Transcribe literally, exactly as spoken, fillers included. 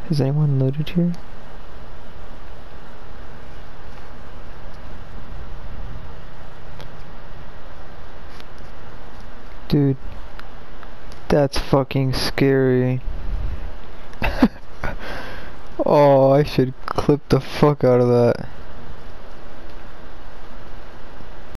Has anyone looted here? Dude, that's fucking scary. Oh, I should clip the fuck out of that.